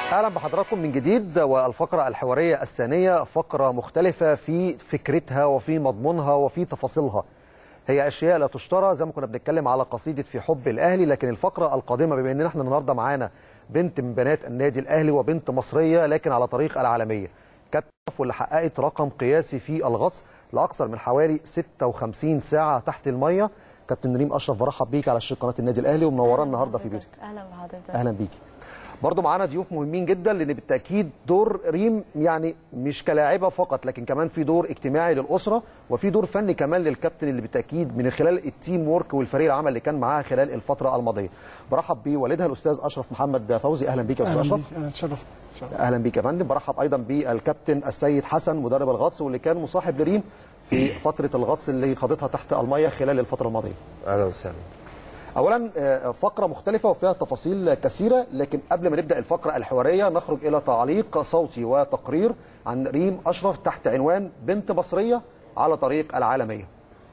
اهلا بحضراتكم من جديد. والفقره الحواريه الثانيه فقره مختلفه في فكرتها وفي مضمونها وفي تفاصيلها. هي اشياء لا تشترى، زي ما كنا بنتكلم على قصيده في حب الاهلي. لكن الفقره القادمه بما ان احنا النهارده معانا بنت من بنات النادي الاهلي وبنت مصريه لكن على طريق العالميه، كانت واللي حققت رقم قياسي في الغطس لاكثر من حوالي 56 ساعه تحت الميه. كابتن ريم اشرف، برحب بيك على شاشه قناه النادي الاهلي ومنورانا النهارده في بيوتك. اهلا بحضرتك. اهلا بيكي. برضو معانا ضيوف مهمين جدا، لان بالتاكيد دور ريم يعني مش كلاعبه فقط، لكن كمان في دور اجتماعي للاسره وفي دور فني كمان للكابتن، اللي بالتاكيد من خلال التيم وورك والفريق العمل اللي كان معاها خلال الفتره الماضيه. برحب بوالدها الاستاذ اشرف محمد فوزي. اهلا بيك يا استاذ اشرف. اهلا، اتشرفت. اهلا بيك يا فندم. برحب ايضا بالكابتن السيد حسن مدرب الغطس واللي كان مصاحب لريم في فتره الغطس اللي خاضتها تحت الميه خلال الفتره الماضيه. اهلا وسهلا. اولا فقره مختلفه وفيها تفاصيل كثيره، لكن قبل ما نبدا الفقره الحواريه نخرج الى تعليق صوتي وتقرير عن ريم اشرف تحت عنوان بنت مصريه على طريق العالميه.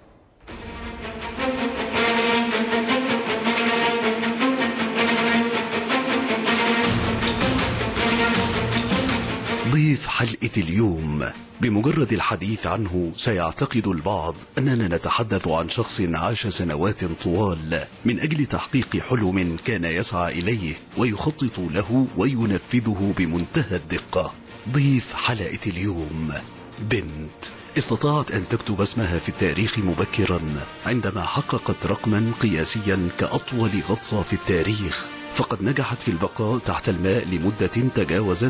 ضيف حلقة اليوم، بمجرد الحديث عنه سيعتقد البعض أننا نتحدث عن شخص عاش سنوات طوال من أجل تحقيق حلم كان يسعى إليه ويخطط له وينفذه بمنتهى الدقة. ضيف حلقة اليوم بنت استطاعت أن تكتب اسمها في التاريخ مبكرا عندما حققت رقما قياسيا كأطول غطسة في التاريخ، فقد نجحت في البقاء تحت الماء لمدة تجاوزت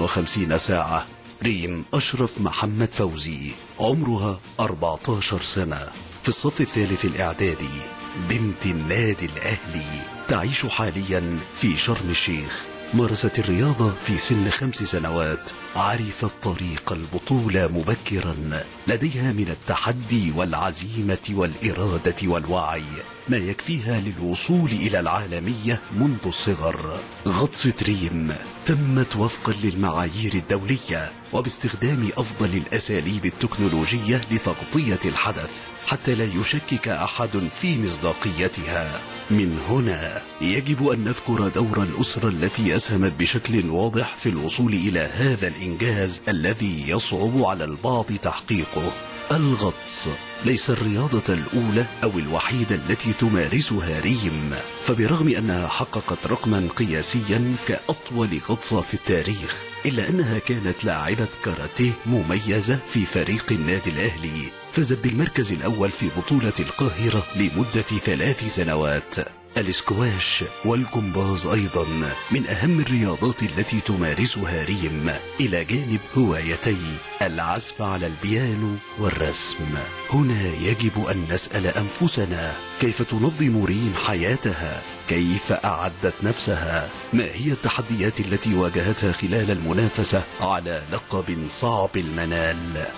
56 ساعة. ريم أشرف محمد فوزي، عمرها 14 سنة، في الصف الثالث الإعدادي، بنت النادي الأهلي، تعيش حاليا في شرم الشيخ. مارست الرياضة في سن 5 سنوات، عرفت طريق البطولة مبكرا، لديها من التحدي والعزيمة والإرادة والوعي ما يكفيها للوصول إلى العالمية منذ الصغر. غطسة ريم تمت وفقا للمعايير الدولية وباستخدام أفضل الأساليب التكنولوجية لتغطية الحدث حتى لا يشكك أحد في مصداقيتها. من هنا يجب أن نذكر دور الأسرة التي أسهمت بشكل واضح في الوصول إلى هذا الإنجاز الذي يصعب على البعض تحقيقه. الغطس ليس الرياضة الأولى أو الوحيدة التي تمارسها ريم، فبرغم أنها حققت رقما قياسيا كأطول غطسة في التاريخ، إلا أنها كانت لاعبة كاراتيه مميزة في فريق النادي الأهلي. فازت بالمركز الأول في بطولة القاهرة لمدة 3 سنوات. الاسكواش والجمباز أيضا من أهم الرياضات التي تمارسها ريم، إلى جانب هوايتي العزف على البيانو والرسم. هنا يجب أن نسأل أنفسنا، كيف تنظم ريم حياتها؟ كيف أعدت نفسها؟ ما هي التحديات التي واجهتها خلال المنافسة على لقب صعب المنال؟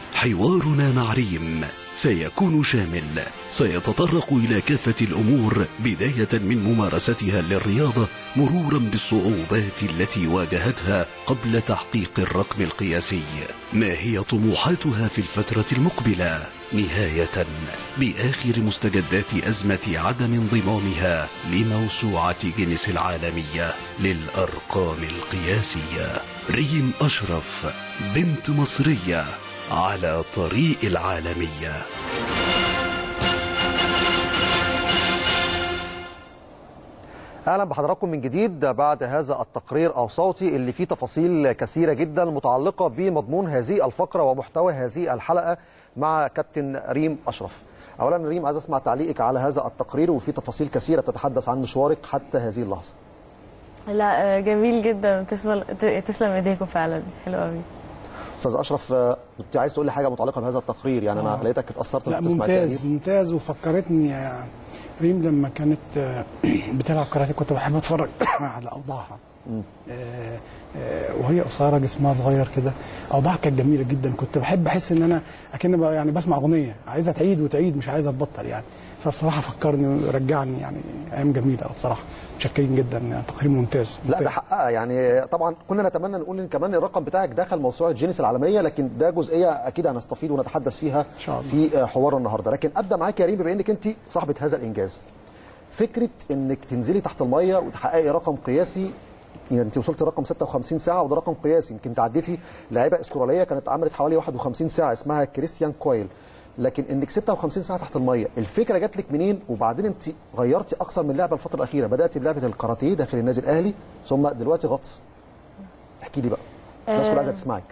حوارنا مع ريم سيكون شامل، سيتطرق إلى كافة الأمور، بداية من ممارستها للرياضة مرورا بالصعوبات التي واجهتها قبل تحقيق الرقم القياسي. ما هي طموحاتها في الفترة المقبلة؟ نهاية بآخر مستجدات أزمة عدم انضمامها لموسوعة جينيس العالمية للأرقام القياسية. ريم أشرف، بنت مصرية على طريق العالمية. اهلا بحضراتكم من جديد بعد هذا التقرير او صوتي اللي فيه تفاصيل كثيره جدا متعلقه بمضمون هذه الفقره ومحتوى هذه الحلقه مع كابتن ريم اشرف. اولا ريم، عايز اسمع تعليقك على هذا التقرير وفي تفاصيل كثيره تتحدث عن مشوارك حتى هذه اللحظه. لا جميل جدا، تسلم ايديكم فعلا، حلو قوي. استاذ اشرف، كنت عايز تقول لي حاجه متعلقه بهذا التقرير؟ يعني انا لقيتك اتاثرت لا، تسمع ممتاز ممتاز. وفكرتني يا ريم لما كانت بتلعب كاراتيه، كنت بحب اتفرج على اوضاعها وهي قصيره، جسمها صغير كده، اوضاعها كانت جميله جدا. كنت بحب احس ان انا اكن يعني بسمع اغنيه عايزه تعيد وتعيد، مش عايزه تبطل يعني. فبصراحه فكرني ورجعني يعني ايام جميله بصراحه. متشكرين جدا، يعني تقرير ممتاز. لا ده حققها يعني. طبعا كنا نتمنى نقول ان كمان الرقم بتاعك دخل موسوعه جينيس العالميه، لكن ده جزئيه اكيد هنستفيد ونتحدث فيها في حوار النهارده. لكن ابدا معاك يا ريم، بما انك انت صاحبه هذا الانجاز، فكره انك تنزلي تحت الميه وتحققي رقم قياسي يعني انت وصلت لرقم 56 ساعه وده رقم قياسي. يمكن تعديتي لاعيبه استراليه كانت عملت حوالي 51 ساعه اسمها كريستيان كويل، لكن انك 56 ساعه تحت الميه الفكره جات لك منين؟ وبعدين انت غيرتي اكثر من لعبه الفتره الاخيره، بدات بلعبه الكاراتيه داخل النادي الاهلي ثم دلوقتي غطس. احكي لي بقى، الناس كلها عايزه تسمعك.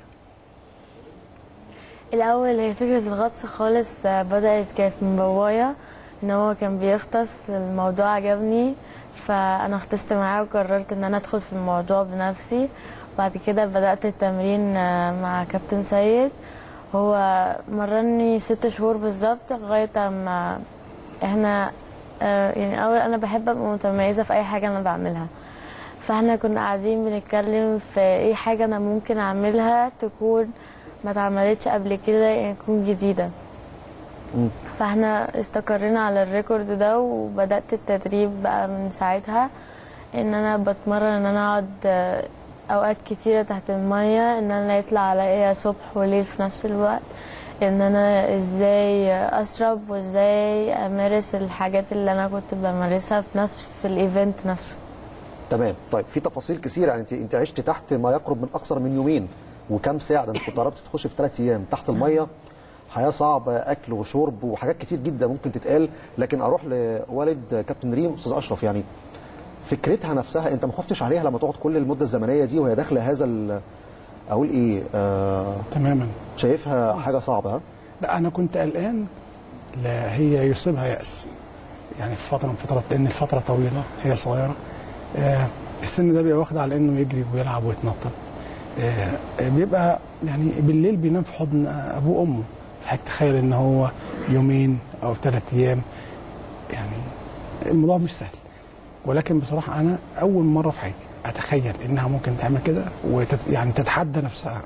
الاول هي فكره الغطس خالص بدات كانت من بابايا، ان هو كان بيغطس، الموضوع عجبني فانا غطست معاه وقررت ان انا ادخل في الموضوع بنفسي. بعد كده بدات التمرين مع كابتن سيد، هو مرني 6 شهور بالظبط لغايه اما احنا يعني اول انا بحب ابقى متميزه في اي حاجه انا بعملها، فاحنا كنا قاعدين بنتكلم في اي حاجه انا ممكن اعملها تكون ما اتعملتش قبل كده، يعني تكون جديده. فاحنا استقرينا على الريكورد ده وبدات التدريب بقى من ساعتها، ان انا بتمرن ان انا اقعد اوقات كتيره تحت الميه، ان انا يطلع عليا صبح وليل في نفس الوقت، ان انا ازاي اشرب وازاي امارس الحاجات اللي انا كنت بمارسها في الايفنت نفسه. تمام. طيب في تفاصيل كثيره، يعني انت عشت تحت ما يقرب من اكثر من يومين وكم ساعه، ده انت كنت قربت تخش في 3 ايام تحت الميه، حياه صعبه، اكل وشرب وحاجات كتير جدا ممكن تتقال. لكن اروح لوالد كابتن ريم استاذ اشرف، يعني فكرتها نفسها انت ما خفتش عليها لما تقعد كل المده الزمنيه دي وهي داخله هذا اقول ايه تماما شايفها حاجه صعبه؟ ها؟ لا انا كنت قلقان لا هي يصيبها يأس، يعني في فتره من فترات، لان الفتره طويله هي صغيره، السن ده بيبقى واخد على انه يجري ويلعب ويتنطط، بيبقى يعني بالليل بينام في حضن ابوه وامه، فحضرتك تخيل ان هو يومين او 3 ايام، يعني الموضوع مش سهل. ولكن بصراحه انا اول مره في حياتي اتخيل انها ممكن تعمل كده يعني تتحدى نفسها.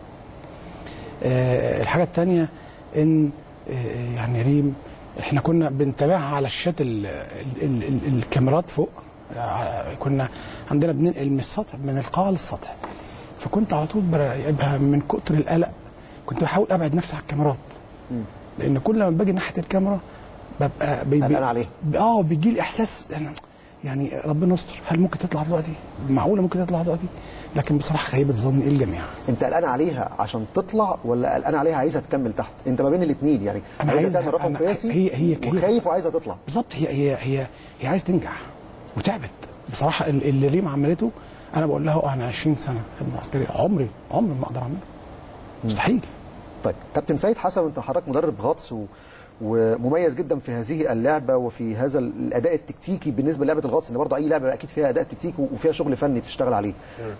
الحاجه الثانيه ان يعني ريم احنا كنا بنتابعها على شاشات الكاميرات فوق، كنا عندنا بننقل من السطح من القاعه للسطح، فكنت على طول يبقى من كتر القلق كنت بحاول ابعد نفسي عن الكاميرات، لان كل ما باجي ناحيه الكاميرا ببقى قلقان عليها، بيجي لي احساس يعني ربنا يستر، هل ممكن تطلع دلوقتي؟ معقوله ممكن تطلع دلوقتي؟ لكن بصراحه خيبه ظني الجميع. انت قلقان عليها عشان تطلع ولا قلقان عليها عايزه تكمل تحت؟ انت ما بين الاثنين، يعني عايزه تعمل رقم قياسي وخايف وعايزه تطلع. بالظبط، هي عايزه تنجح وتعبت بصراحه. اللي ريم عملته انا بقول لها انا 20 سنه خدمه عسكريه عمري ما اقدر اعمله، مستحيل. طيب كابتن سيد حسن، انت حضرتك مدرب غطس ومميز جدا في هذه اللعبه وفي هذا الاداء التكتيكي بالنسبه للعبه الغطس، ان برضه اي لعبه اكيد فيها اداء تكتيكي وفيها شغل فني بتشتغل عليه.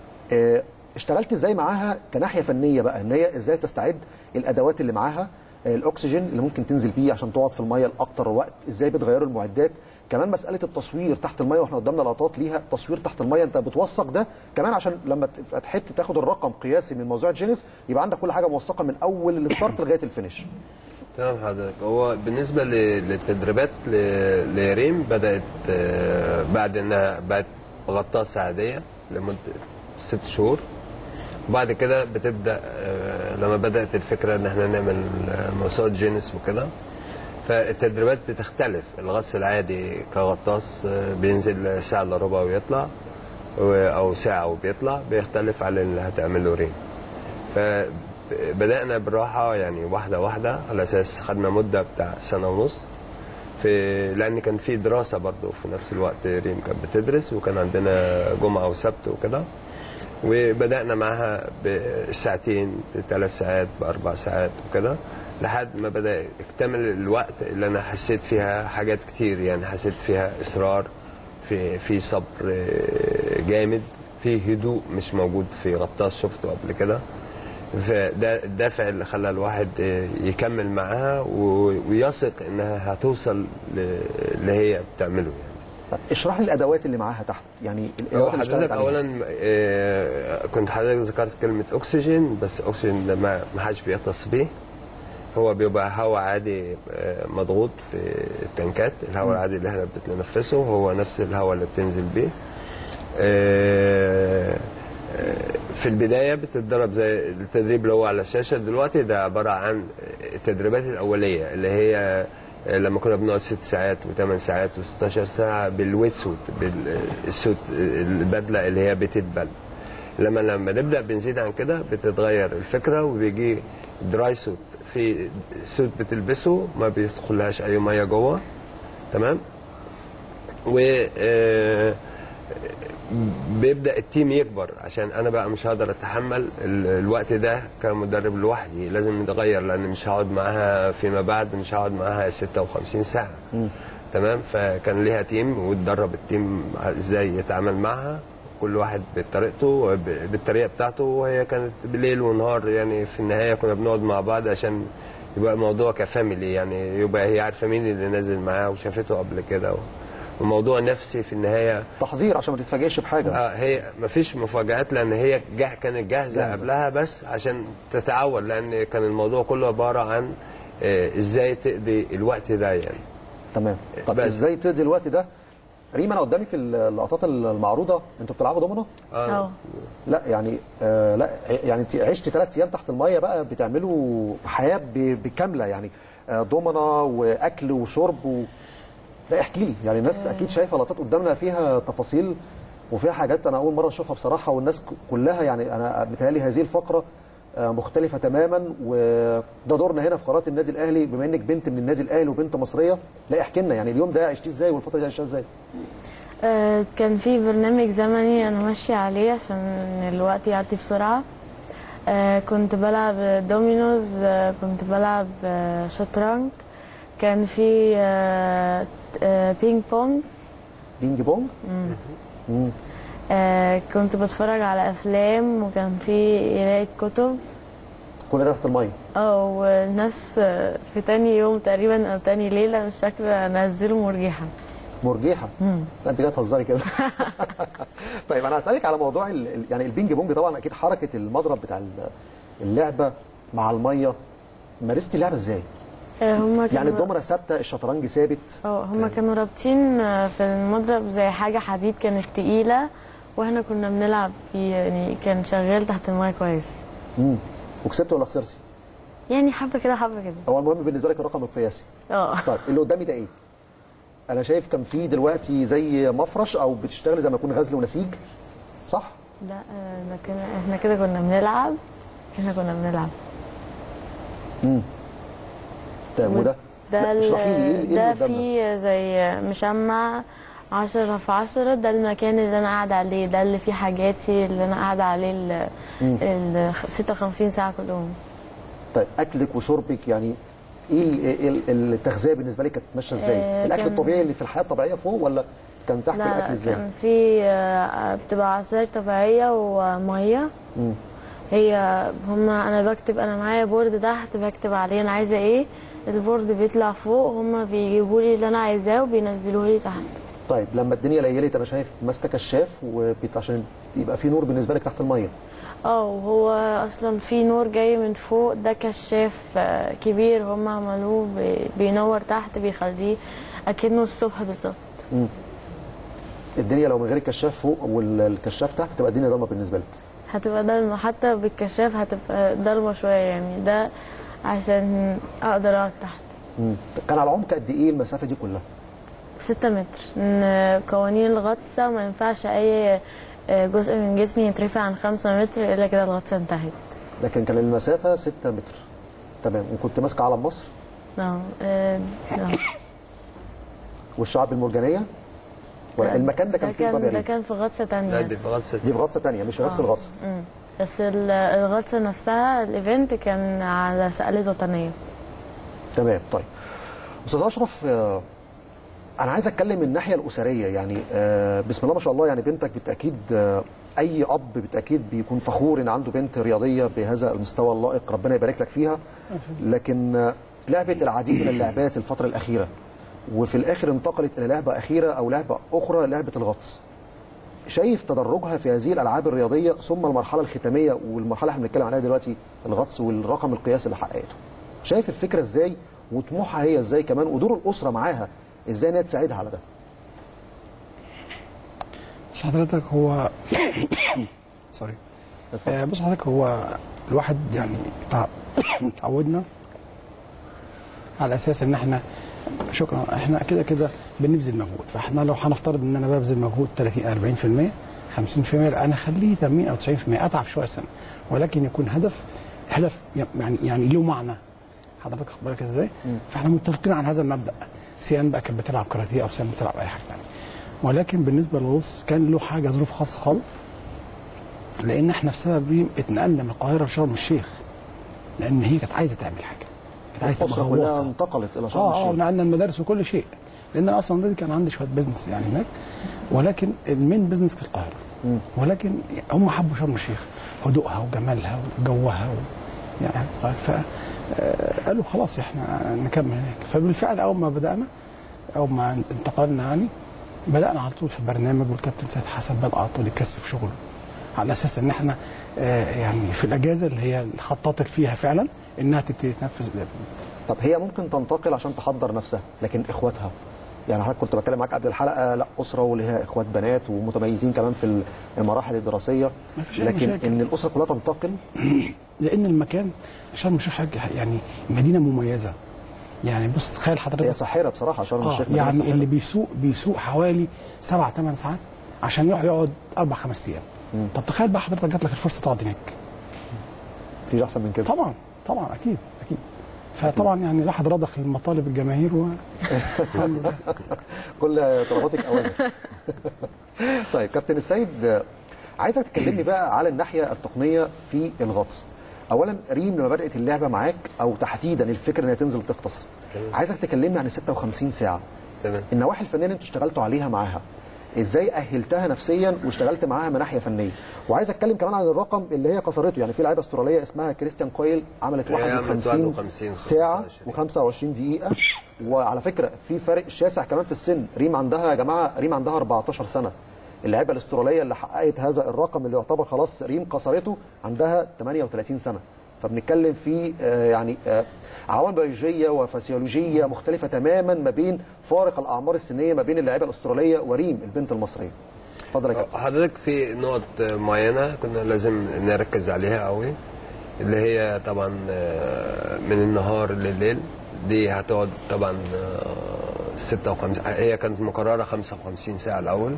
اشتغلت ازاي معاها كناحيه فنيه بقى، ان هي ازاي تستعد الادوات اللي معاها، الاكسجين اللي ممكن تنزل بيه عشان تقعد في الميه لاكتر وقت، ازاي بتغيروا المعدات، كمان مساله التصوير تحت الميه واحنا قدامنا لقطات ليها تصوير تحت الميه، انت بتوثق ده كمان عشان لما تبقى تحت تاخد الرقم قياسي من موضوع جينيس يبقى عندك كل حاجه موثقه من اول الستارت لغايه الفينش. تمام حضرتك. هو بالنسبه للتدريبات لريم بدات بعد انها بقت غطاسه عاديه لمده 6 شهور، وبعد كده بتبدا لما بدات الفكره ان احنا نعمل موسوعه جينيس وكده، فالتدريبات بتختلف. الغطس العادي كغطاس بينزل ساعه الا ربع ويطلع، او ساعه وبيطلع، بيختلف على اللي هتعمله ريم. فبدانا بالراحه يعني واحده واحده، على اساس خدنا مده بتاع 1.5 سنة، لان كان في دراسه برضه في نفس الوقت، ريم كانت بتدرس وكان عندنا جمعه وسبت وكده، وبدانا معاها بساعتين ب3 ساعات ب4 ساعات وكده، لحد ما بدا يكتمل الوقت اللي انا حسيت فيها حاجات كتير، يعني حسيت فيها اصرار، في صبر جامد، في هدوء مش موجود في غطاس شفته قبل كده. فده الدافع اللي خلى الواحد يكمل معاها ويثق انها هتوصل اللي هي بتعمله يعني. طب اشرح لي الادوات اللي معاها تحت، يعني الادوات اللي حضرتك اولا كنت حضرتك ذكرت كلمه اكسجين، بس اكسجين ده ما حدش بيغطس بيه، هو بيبقى هواء عادي مضغوط في التنكات، الهواء العادي اللي احنا بنتنفسه هو نفس الهواء اللي بتنزل بيه. في البدايه بتتدرب زي التدريب اللي هو على الشاشه دلوقتي، ده عباره عن التدريبات الاوليه اللي هي لما كنا بنقعد 6 ساعات و8 ساعات و16 ساعه بالويت سوت، بالسوت البدله اللي هي بتتبل. لما نبدا بنزيد عن كده بتتغير الفكره، وبيجي دراي سوت، في سوت بتلبسه ما بيدخلهاش اي ميه جوه، تمام؟ و بيبدا التيم يكبر، عشان انا بقى مش هقدر اتحمل الوقت ده كمدرب لوحدي، لازم نتغير، لان مش هقعد معاها فيما بعد، مش هقعد معاها 56 ساعه. تمام؟ فكان ليها تيم، واتدرب التيم ازاي يتعامل معها، كل واحد بطريقته بالطريقه بتاعته، وهي كانت بالليل ونهار. يعني في النهايه كنا بنقعد مع بعض عشان يبقى الموضوع كفاميلي، يعني يبقى هي عارفه مين اللي نازل معاه وشافته قبل كده، وموضوع نفسي في النهايه تحذير عشان ما تتفاجئش بحاجه. هي ما فيش مفاجآت، لان هي كانت جاهزه قبلها، بس عشان تتعود، لان كان الموضوع كله عباره عن ازاي تقضي الوقت ده يعني. تمام. طب ازاي تقضي الوقت ده؟ ريم، انا قدامي في اللقطات المعروضه انتوا بتلعبوا دومينو؟ لا يعني لا يعني انت عشت 3 ايام تحت الميه بقى، بتعملوا حياه بكامله يعني، دومينو واكل وشرب لا احكي لي، يعني الناس اكيد شايفه لقطات قدامنا فيها تفاصيل وفيها حاجات انا اول مره اشوفها بصراحه، والناس كلها يعني انا متهيألي هذه الفقره مختلفه تماما، وده دورنا هنا في قناه النادي الاهلي بما انك بنت من النادي الاهلي وبنت مصريه. لا احكي لنا يعني اليوم ده عشتيه ازاي والفتره دي عشتها ازاي؟ كان في برنامج زمني انا ماشيه عليه عشان الوقت يعدي بسرعه. كنت بلعب دومينوز، كنت بلعب شطرنج، كان في بينج بونج. بينج بونج؟ كنت بتفرج على افلام، وكان في قراءة كتب. كل ده تحت الميه؟ والناس في تاني يوم تقريبا او تاني ليله مش فاكره نزلوا مرجحه. مرجحه؟ انت جايه تهزري كده. طيب انا هسالك على موضوع يعني البينج بونج، طبعا اكيد حركه المضرب بتاع اللعبه مع الميه، مارستي اللعبه ازاي؟ يعني الدومره ثابته، الشطرنج ثابت؟ هم كانوا رابطين في المضرب زي حاجه حديد كانت تقيله، واحنا كنا بنلعب فيه، يعني كان شغال تحت المايه كويس. وكسبت ولا خسرتي؟ يعني حبه كده حبه كده. هو المهم بالنسبه لك الرقم القياسي؟ طيب اللي قدامي ده ايه؟ انا شايف كان في دلوقتي زي مفرش او بتشتغلي زي ما يكون غزل ونسيج، صح؟ لا احنا كده كنا بنلعب، طيب وده؟ اشرحي لي ايه ده فيه زي مشمع 10×10، ده المكان اللي انا قاعده عليه، ده اللي فيه حاجاتي اللي انا قاعده عليه ال 56 ساعه كلهم. طيب اكلك وشربك يعني ايه التغذيه بالنسبه لك كانت ماشيه ازاي؟ الاكل الطبيعي اللي في الحياه الطبيعيه فوق، ولا كان تحت الاكل ازاي؟ كان في بتبقى عصاير طبيعيه وميه. هي انا بكتب، انا معايا بورد تحت بكتب عليه انا عايزه ايه، البورد بيطلع فوق، هم بيجيبوا لي اللي انا عايزاه وبينزلوه لي تحت. طيب لما الدنيا ليلت انا شايف ماسكه كشاف عشان يبقى في نور بالنسبه لك تحت الميه. وهو اصلا في نور جاي من فوق، ده كشاف كبير هم عملوه بينور تحت، بيخليه اكنه الصبح بالظبط. الدنيا لو من غير الكشاف فوق والكشاف تحت تبقى الدنيا ضلمه بالنسبه لك؟ هتبقى ضلمه، حتى بالكشاف هتبقى ضلمه شويه، يعني ده عشان اقدر اقعد تحت. كان على عمق قد ايه المسافه دي كلها؟ 6 متر. قوانين الغطسه ما ينفعش اي جزء من جسمي يترفع عن 5 متر الا كده الغطسه انتهت. لكن كان المسافه 6 متر. تمام. وكنت ماسكه علم مصر؟ والشعاب المرجانيه؟ ولا المكان ده كان فيه طبيعي؟ ده كان في غطسه ثانيه. لا دي في غطسه ثانيه مش في نفس الغطسه. بس الغطسه نفسها الايفنت كان على سقالات وطنيه. تمام. طيب استاذ اشرف، انا عايز اتكلم من الناحيه الاسريه، يعني بسم الله ما شاء الله، يعني بنتك بالتاكيد اي اب بالتاكيد بيكون فخور ان عنده بنت رياضيه بهذا المستوى اللائق، ربنا يبارك لك فيها. لكن لعبت العديد من اللعبات الفتره الاخيره، وفي الاخر انتقلت الى لعبه اخيره او لعبه اخرى، لعبه الغطس. شايف تدرجها في هذه الالعاب الرياضيه ثم المرحله الختاميه والمرحله اللي احنا بنتكلم عليها دلوقتي الغطس والرقم القياسي اللي حققته، شايف الفكره ازاي وطموحها هي ازاي كمان، ودور الاسره معاها ازاي انها تساعدها على ده؟ بص حضرتك هو سوري بص حضرتك هو الواحد يعني اتعودنا على اساس ان احنا شكرا. احنا كده كده بنبذل مجهود، فاحنا لو هنفترض ان انا ببذل مجهود 30 40% 50%، انا اخليه 80 او 90%، اتعب شويه سنه، ولكن يكون هدف يعني له معنى. حضرتك واخد بالك ازاي؟ فاحنا متفقين على هذا المبدا، سيان بقى كانت بتلعب كاراتيه او سيان بتلعب اي حاجه ثانيه. ولكن بالنسبه للغوص كان له حاجه ظروف خاصه خالص، لان احنا بسبب ريم اتنقلنا من القاهره لشرم الشيخ، لان هي كانت عايزه تعمل حاجه، كانت عايزه تبقى غواصه. انتقلت الى شرم الشيخ. نقلنا المدارس وكل شيء، لان انا اصلا اوريدي كان عندي شويه بزنس يعني هناك، ولكن المين بزنس في القاهره. ولكن هم حبوا شرم الشيخ، هدوءها وجمالها وجوها يعني قالوا خلاص احنا نكمل هناك. فبالفعل اول ما انتقلنا يعني بدانا على طول في البرنامج، والكابتن سيد حسن بدا على طول يكثف شغله على اساس ان احنا يعني في الاجازه اللي هي خططت فيها فعلا انها تبتدي تنفذ. طب هي ممكن تنتقل عشان تحضر نفسها، لكن اخواتها يعني حضرتك كنت بتكلم معاك قبل الحلقه، لا اسره ولها اخوات بنات ومتميزين كمان في المراحل الدراسيه، لكن ان الاسره كلها تنتقل لان المكان شرم الشيخ يعني مدينه مميزه. يعني بص تخيل حضرتك، هي ساحره بصراحه شرم الشيخ. يعني ساحرة. اللي بيسوق حوالي 7 8 ساعات عشان يقعد 4 5 ايام. طب تخيل بقى حضرتك جات لك الفرصه تقعد هناك، في احسن من كده؟ طبعا اكيد. فطبعا يعني الواحد رضخ المطالب الجماهير كل طلباتك اوامر. طيب كابتن السيد، عايزك تكلمني بقى على الناحيه التقنيه في الغطس. اولا ريم لما بدات اللعبه معاك، او تحديدا الفكره انها تنزل تغطس، عايزك تكلمني عن 56 ساعه. تمام. النواحي الفنيه اللي انتوا اشتغلتوا عليها معاها، ازاي اهلتها نفسيا واشتغلت معاها من ناحيه فنيه؟ وعايز اتكلم كمان عن الرقم اللي هي كسرته. يعني في لعيبه استراليه اسمها كريستيان كويل عملت 51 ساعه و25 دقيقه. وعلى فكره في فرق شاسع كمان في السن. ريم عندها يا جماعه، ريم عندها 14 سنه. اللعيبه الاستراليه اللي حققت هذا الرقم اللي يعتبر خلاص ريم كسرته عندها 38 سنه. فبنتكلم في يعني عوامل بيولوجيه وفسيولوجيه مختلفه تماما ما بين فارق الاعمار السنيه ما بين اللعيبه الاستراليه وريم البنت المصريه. اتفضل يا كابتن. حضرتك في نقط معينه كنا لازم نركز عليها قوي، اللي هي طبعا من النهار لليل. دي هتقعد طبعا 56، هي كانت مقرره 55 ساعه الاول.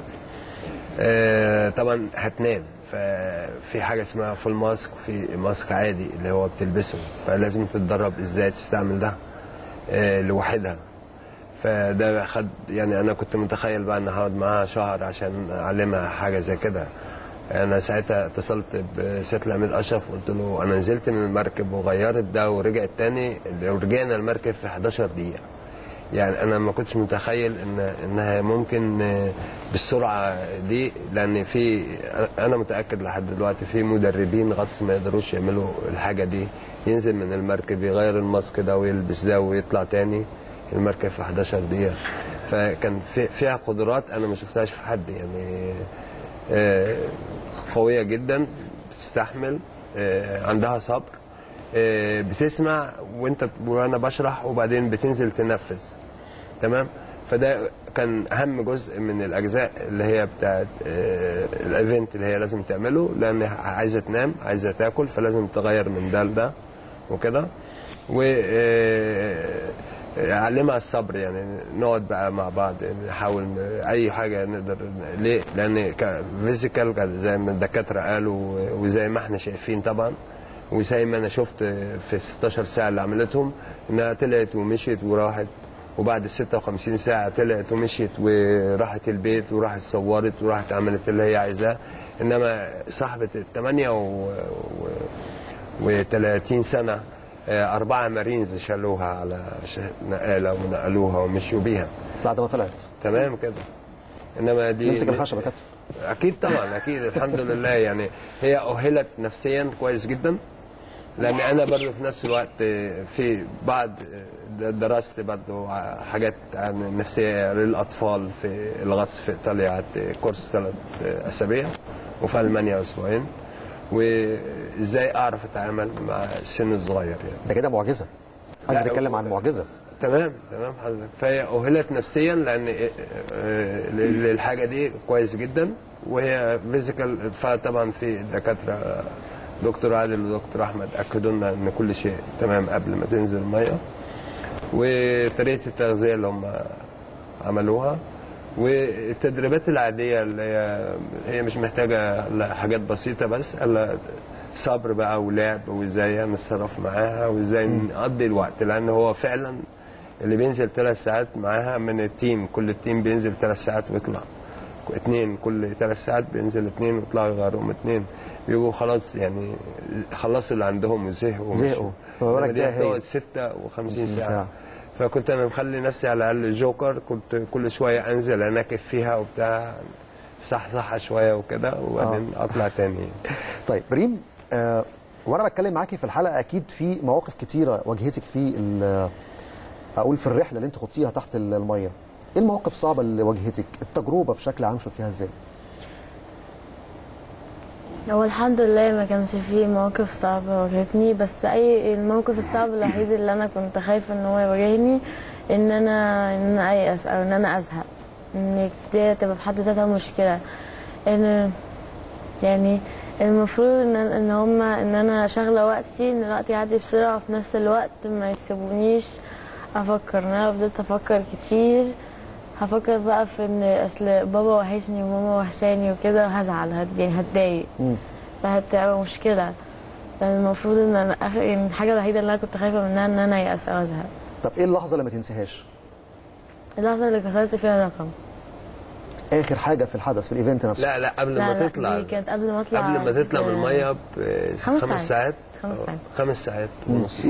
طبعا هتنام، ففي حاجه اسمها فول ماسك، في ماسك عادي اللي هو بتلبسه، فلازم تتدرب ازاي تستعمل ده لوحدها. فده خد يعني، انا كنت متخيل بقى ان هقعد معاها شهر عشان اعلمها حاجه زي كده. انا ساعتها اتصلت بسيادة العميد اشرف، قلت له انا نزلت من المركب وغيرت ده ورجعت تاني، ورجعنا المركب في 11 دقيقه. يعني انا ما كنتش متخيل انها ممكن بالسرعه دي، لان انا متاكد لحد دلوقتي في مدربين غطس ما يقدروش يعملوا الحاجه دي. ينزل من المركب يغير الماسك ده ويلبس ده ويطلع تاني المركب في 11 دقيقه. فكان فيها قدرات انا ما شفتهاش في حد، يعني قويه جدا، بتستحمل، عندها صبر، بتسمع وانا بشرح وبعدين بتنزل تنفذ. تمام. فده كان اهم جزء من الاجزاء اللي هي بتاعت الايفنت اللي هي لازم تعمله، لان عايزه تنام، عايزه تاكل، فلازم تغير من ده لده وكده. و علمها الصبر، يعني نقعد بقى مع بعض نحاول اي حاجه نقدر. ليه؟ لان فيزيكال زي ما الدكاتره قالوا وزي ما احنا شايفين طبعا، وزي ما انا شفت في 16 ساعه اللي عملتهم، انها طلعت ومشيت وراحت، وبعد 56 ساعه طلعت ومشيت وراحت البيت وراحت صورت وراحت عملت اللي هي عايزاه. انما صاحبه ال 38 سنه 4 مارينز شالوها على نقاله ونقلوها ومشوا بيها بعد ما طلعت. تمام كده. انما دي نمسك الخشبه كده. اكيد طبعا، اكيد الحمد لله. يعني هي اهلت نفسيا كويس جدا، لان انا برضه في نفس الوقت في بعض درست برضه حاجات عن النفسيه للاطفال في الغطس في ايطاليا. قعدت كورس 3 اسابيع، وفي المانيا اسبوعين، وازاي اعرف اتعامل مع السن الصغير. يعني ده كده معجزه. عايز اتكلم عن معجزه. تمام حضرتك. فهي اهلت نفسيا لان الحاجه دي كويس جدا، وهي فيزيكال. فطبعا في دكاتره دكتور عادل ودكتور احمد اكدوا لنا ان كل شيء تمام قبل ما تنزل الميه. وطريقه التغذيه اللي هم عملوها، والتدريبات العاديه اللي هي مش محتاجه حاجات بسيطه بس، الا صبر بقى ولعب، وازاي نتصرف معاها وازاي نقضي الوقت، لان هو فعلا اللي بينزل 3 ساعات معاها من التيم، كل التيم بينزل 3 ساعات ويطلع 2، كل 3 ساعات بينزل 2 ويطلعوا يغيرهم 2، بيبقوا خلاص يعني خلصوا اللي عندهم وزهقوا. فما بالك دي ده هتقعد 56 ساعة. فكنت انا مخلي نفسي على الاقل جوكر، كنت كل شويه انزل اناكف فيها وبتاع، صح شويه وكده، وبعدين اطلع تاني. طيب ريم، وانا بتكلم معاكي في الحلقه اكيد في مواقف كتيره واجهتك في اقول في الرحله اللي انت خضتيها تحت الميه. ايه المواقف الصعبه اللي واجهتك؟ التجربه بشكل عام شوف فيها ازاي؟ هو الحمد لله ما كانش فيه مواقف صعبة واجهتني، بس الموقف الصعب الوحيد اللي انا كنت خايفة ان هو يواجهني ان انا ايأس او ان انا ازهق، ان دي تبقى في حد ذاتها مشكلة. ان يعني المفروض ان انا شاغلة وقتي، ان الوقت يعدي بسرعة، وفي نفس الوقت ما يسيبونيش افكر. ان انا فضلت افكر كتير، هفكر بقى في ان اصل بابا وحشني وماما وحشاني وكده، وهزعل يعني هتضايق، فهتبقى مشكله. فالمفروض ان انا يعني الحاجه الوحيده اللي انا كنت خايفه منها ان انا يأس او ازهق. طب ايه اللحظه اللي ما تنسيهاش؟ اللحظه اللي كسرت فيها رقم. اخر حاجه في الحدث في الايفنت نفسه؟ لا قبل ما تطلع. دي كانت قبل ما اطلع. قبل ما تطلع من الميه ب5 ساعات. 5 ساعات ونص.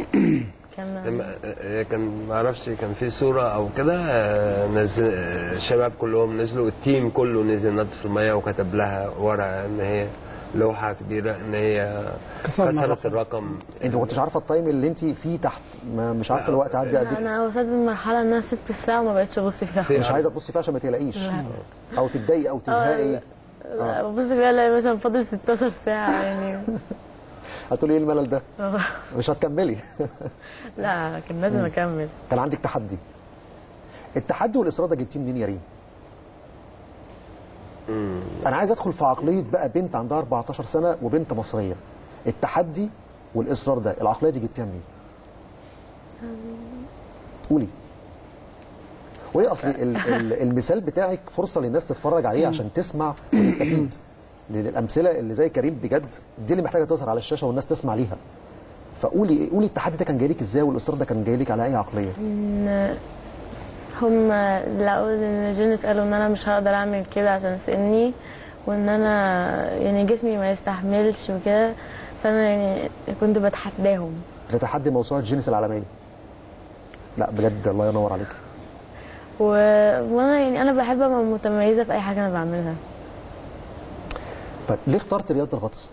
كان ما اعرفش، كان في صوره او كده، نزل الشباب كلهم نزلوا، التيم كله نزل نط في الميه، وكتب لها ورقه ان هي لوحه كبيره ان هي كسرت الرقم. انت ما كنتش عارفه التايم اللي انت فيه تحت؟ مش عارفه الوقت عدى قد ايه؟ انا وصلت للمرحله ان انا سبت الساعه وما بقتش ابص فيها. مش عايزه تبصي فيها عشان ما تقلقيش او تتضايقي او تزهقي؟ لا ببص فيها الاقي مثلا فاضل 16 ساعه يعني. هتقولي ايه الملل ده؟ مش هتكملي. لا كان لازم اكمل. كان عندك تحدي. التحدي والاصرار ده جبتيه منين يا ريم؟ انا عايز ادخل في عقليه بقى بنت عندها 14 سنه وبنت مصريه. التحدي والاصرار ده، العقليه دي جبتيها منين؟ قولي. وايه اصل المثال بتاعك فرصه للناس تتفرج عليه عشان تسمع وتستفيد. الامثله اللي زي كريم بجد دي اللي محتاجه تظهر على الشاشه والناس تسمع ليها. فقولي التحدي ده كان جاي لك ازاي، والاصرار ده كان جاي لك على اي عقليه؟ هم لقوا ان جينيس قالوا ان انا مش هقدر اعمل كده عشان سني، وان انا يعني جسمي ما يستحملش وكده، فانا يعني كنت بتحداهم. ده تحدي موسوعه جينيس العالميه. لا بجد الله ينور عليك. وانا يعني انا بحب ابقى متميزه في اي حاجه انا بعملها. طيب ليه اخترت رياضه الغطس؟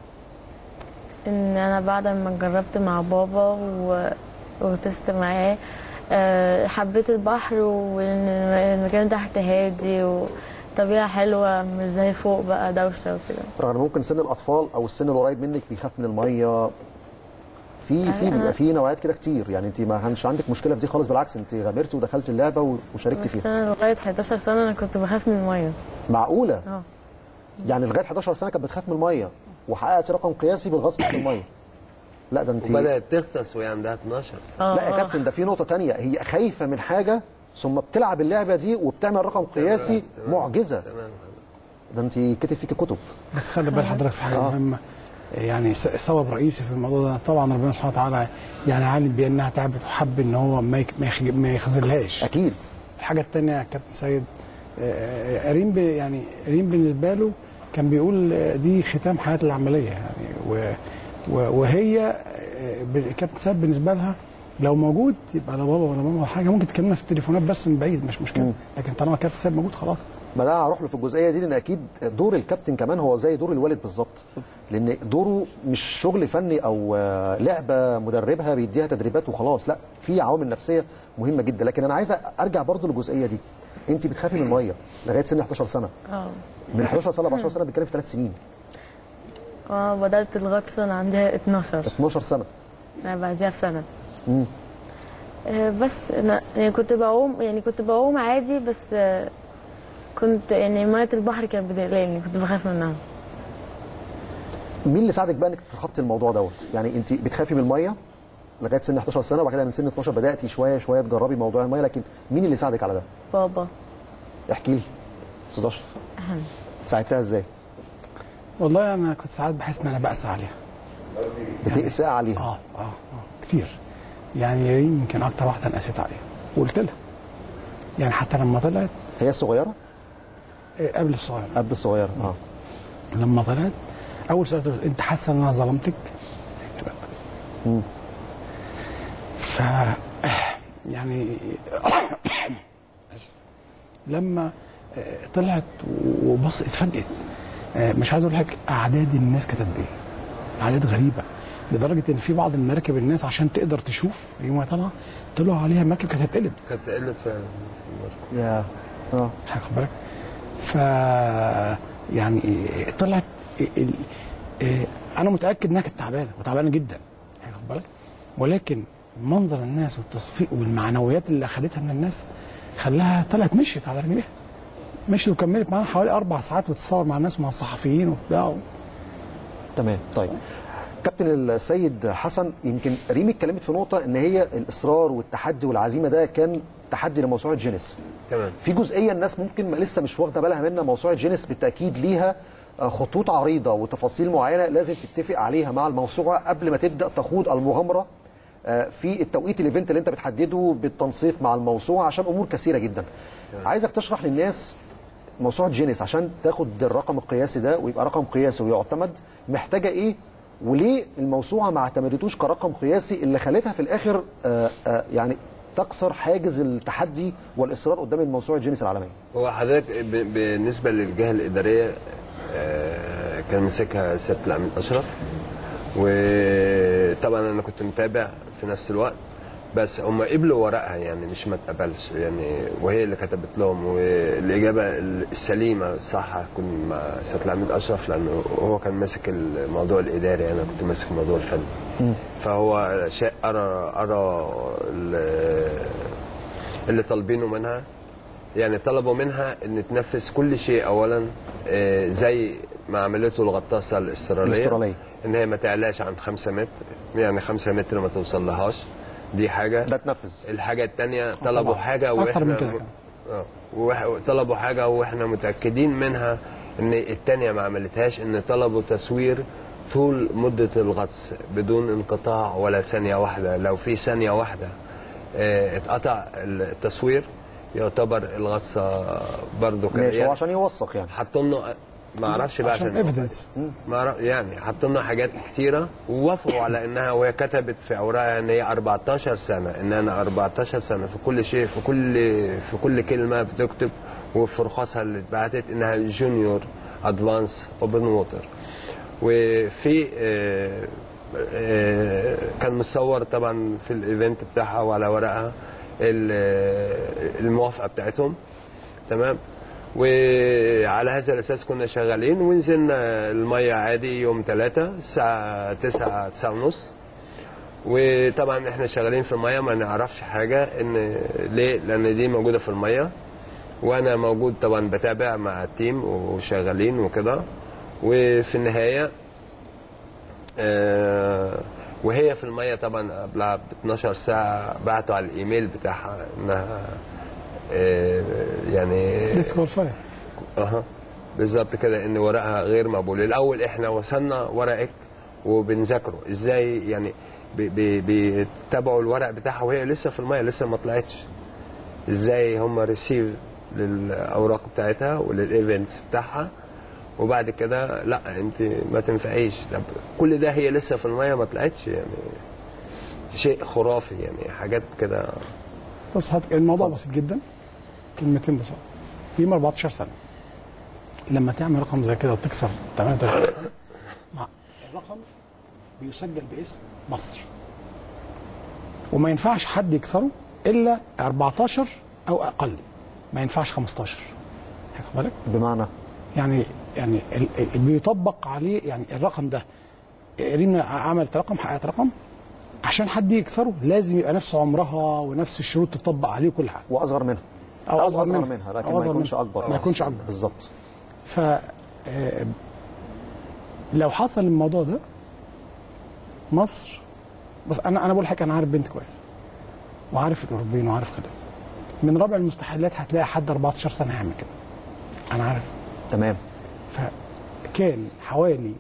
ان انا بعد ما جربت مع بابا وغطست معاه، حبيت البحر، وان المكان تحت هادي وطبيعه حلوه، مش زي فوق بقى دوشه وكده. رغم ممكن سن الاطفال او السن القريب منك بيخاف من الميه، بيبقى في نوعيات كده كتير، يعني انت ما كانش عندك مشكله في دي خالص، بالعكس انت غامرتي ودخلت اللعبه وشاركتي فيها. بس انا لغايه 11 سنه انا كنت بخاف من الميه. معقوله؟ يعني لغايه 11 سنه كانت بتخاف من الميه، وحققت رقم قياسي بالغطس في الميه. لا ده انت بدات تغطس وهي عندها 12 سنه. لا يا كابتن، ده في نقطه ثانيه، هي خايفه من حاجه ثم بتلعب اللعبه دي وبتعمل رقم قياسي. معجزه. تمام. ده انت كتب فيكي كتب. بس خلي بال حضرتك في حاجه مهمه، يعني سبب رئيسي في الموضوع ده طبعا ربنا سبحانه وتعالى يعني عالم بانها تعبت وحب ان هو ما يخذلهاش. اكيد. الحاجه الثانيه يا كابتن سيد، ريم يعني ريم بالنسبه له كان بيقول دي ختام حياه العمليه يعني، وهي كابتن سيد بالنسبه لها لو موجود يبقى لا بابا ولا ماما ولا حاجه، ممكن تكلمنا في التليفونات بس من بعيد مش مشكله، لكن طالما كابتن سيد موجود خلاص. ما ده هروح له في الجزئيه دي، لان اكيد دور الكابتن كمان هو زي دور الوالد بالظبط، لان دوره مش شغل فني او لعبه مدربها بيديها تدريبات وخلاص، لا في عوامل نفسيه مهمه جدا. لكن انا عايز ارجع برضو للجزئيه دي، انت بتخافي من الميه لغايه سن 11 سنه. من 11 سنه ل 14 سنه بنتكلم في 3 سنين. بدات الغطس وانا عندي 12 سنه. بعديها بسنه. بس انا يعني كنت بعوم عادي، بس كنت يعني ميه البحر كانت بتقلقني، كنت بخاف منها. مين اللي ساعدك بقى انك تتخطي الموضوع دوت؟ يعني انت بتخافي من الميه لغايه سن 11 سنه، وبعد كده من سن 12 بداتي شويه شويه تجربي موضوع الميه، لكن مين اللي ساعدك على ده؟ بابا. احكي لي استاذ اشرف. ساعدتها ازاي؟ والله انا كنت ساعات بحس ان انا بأسى عليها. بتقسى عليها؟ كتير. يعني ريم يمكن اكتر واحده انا قسيت عليها وقلت لها. يعني حتى لما طلعت. هي الصغيره؟ قبل الصغيره. قبل الصغيره. لما طلعت اول سؤال قلت انت حاسه ان انا ظلمتك؟ قلت لا. ف يعني لما طلعت وبص اتفاجئت. مش عايز اقول لك اعداد الناس كانت قد ايه؟ اعداد غريبه لدرجه ان في بعض المراكب الناس عشان تقدر تشوف يوم ما طلع طلعوا عليها مركب كانت هتقلب. كانت هتقلب فعلا. يا واخد بالك؟ ف يعني طلعت انا متاكد انها كانت تعبانه وتعبانه جدا، واخد بالك؟ ولكن منظر الناس والتصفيق والمعنويات اللي اخذتها من الناس خلاها طلعت مشيت على رجليها. مشيت وكملت معانا حوالي 4 ساعات وتتصور مع الناس ومع الصحفيين وبتاع. تمام. طيب كابتن السيد حسن، يمكن ريم اتكلمت في نقطه ان هي الاصرار والتحدي والعزيمه ده كان تحدي لموسوعه جينيس. تمام. في جزئيه الناس ممكن لسه مش واخده بالها منها، موسوعه جينيس بالتاكيد ليها خطوط عريضه وتفاصيل معينه لازم تتفق عليها مع الموسوعه قبل ما تبدا تخوض المغامره في التوقيت الايفنت اللي انت بتحدده بالتنسيق مع الموسوعه، عشان امور كثيره جدا. عايزك تشرح للناس موسوعه جينيس عشان تاخد الرقم القياسي ده ويبقى رقم قياسي ويعتمد، محتاجه ايه؟ وليه الموسوعه ما اعتمدتوش كرقم قياسي اللي خلتها في الاخر يعني تكسر حاجز التحدي والاصرار قدام الموسوعه جينيس العالميه؟ هو حضرتك بالنسبه للجهه الاداريه كان مسكها سياده العميد اشرف، وطبعا انا كنت متابع في نفس الوقت، بس هم قبلوا ورقها يعني مش ما اتقبلش يعني، وهي اللي كتبت لهم، والاجابه السليمه الصح هتكون مع سياده العميد اشرف، لانه هو كان ماسك الموضوع الاداري، انا كنت ماسك الموضوع الفني. فهو ارى اللي طالبينه منها، يعني طلبوا منها ان تنفذ كل شيء. اولا زي ما عملته الغطاسه الاستراليه ان هي ما تعلاش عن 5 متر، يعني 5 متر ما توصل لهاش، دي حاجه ده تنفذ. الحاجه الثانيه طلبوا حاجه طلبوا حاجه واحنا متاكدين منها ان الثانيه ما عملتهاش، ان طلبوا تصوير طول مده الغطس بدون انقطاع ولا ثانيه واحده. لو في ثانيه واحده اتقطع التصوير يعتبر الغطسه برضه كده. ماشي، عشان يوثق يعني. حطوا لنا ما اعرفش بقى عشان ايفيدنس، يعني حطوا لنا حاجات كتيره ووافقوا على انها، وهي كتبت في اوراقها ان هي 14 سنه، ان انا 14 سنه في كل شيء، في كل كلمه بتكتب، وفي رخصها اللي اتبعتت انها جونيور ادفانس اوبن ووتر. وفي كان مصور طبعا في الايفنت بتاعها وعلى ورقها الموافقه بتاعتهم. تمام. وعلى هذا الاساس كنا شغالين، ونزلنا الميه عادي يوم 3 الساعه 9:30. وطبعا احنا شغالين في الميه ما نعرفش حاجه، ان ليه؟ لان دي موجوده في الميه، وانا موجود طبعا بتابع مع التيم وشغالين وكده. وفي النهايه وهي في الميه طبعا قبلها ب 12 ساعه بعتوا على الايميل بتاعها انها يعني ديسكواليفاي. بالظبط كده، ان ورقها غير مقبول. الاول احنا وصلنا ورقك وبنذاكره ازاي، يعني بيتابعوا الورق بتاعها وهي لسه في الميه، لسه ما طلعتش. ازاي هم ريسيف للاوراق بتاعتها وللايفنت بتاعها، وبعد كده لا انت ما تنفعيش. كل ده هي لسه في الميه ما طلعتش، يعني شيء خرافي، يعني حاجات كده. بص الموضوع بسيط جدا، كلمتين بسيطه. ريم 14 سنه لما تعمل رقم زي كده وتكسر 38 سنه، مع الرقم بيسجل باسم مصر، وما ينفعش حد يكسره الا 14 او اقل، ما ينفعش 15. واخد بالك؟ بمعنى يعني بيطبق عليه يعني الرقم ده. ريم عملت رقم، حققت رقم، عشان حد يكسره لازم يبقى نفس عمرها ونفس الشروط تطبق عليه كل حاجه، واصغر منها او اصغر منها لكن ما يكونش اكبر، ما يكونش اكبر بالظبط. ف لو حصل الموضوع ده، مصر بس انا بقول حاجه، انا عارف بنت كويس وعارف الاوروبيين وعارف خلافه. من رابع المستحيلات هتلاقي حد 14 سنه يعمل كده، انا عارف. تمام. فكان حوالي